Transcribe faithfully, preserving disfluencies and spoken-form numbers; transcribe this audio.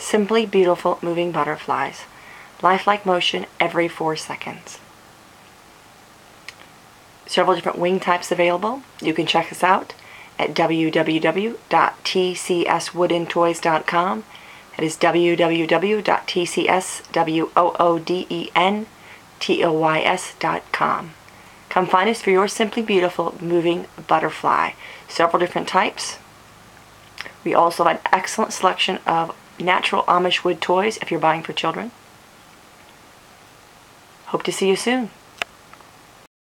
simply beautiful moving butterflies. Lifelike motion every four seconds. Several different wing types available. You can check us out at w w w dot t c s wooden toys dot com. That is w w w dot t c s wooden toys dot com. Come find us for your simply beautiful moving butterfly. Several different types. We also have an excellent selection of natural Amish wood toys if you're buying for children. Hope to see you soon.